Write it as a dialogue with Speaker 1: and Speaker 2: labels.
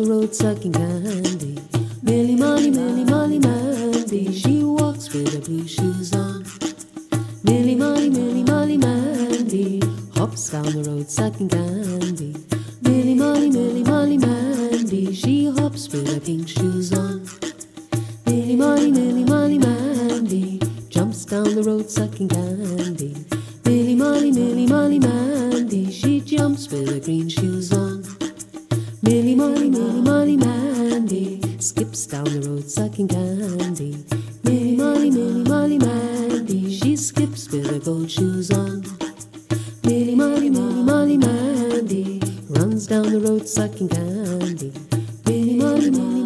Speaker 1: the road sucking candy. Millie Molly, Millie Molly Mandy, she walks with her blue shoes on. Millie Molly, Millie Molly Mandy, hops down the road sucking candy. Millie Molly, Millie Molly Mandy, she hops with her pink shoes on. Millie Molly, Millie Molly Mandy, jumps down the road sucking candy. Millie Molly, Millie Molly Mandy, she jumps with her green shoes on. Millie Molly, Millie Molly Mandy, skips down the road sucking candy. Millie Molly, Millie Molly Mandy, she skips with her gold shoes on. Millie Molly, Millie Molly Mandy, runs down the road sucking candy. Millie Molly, Millie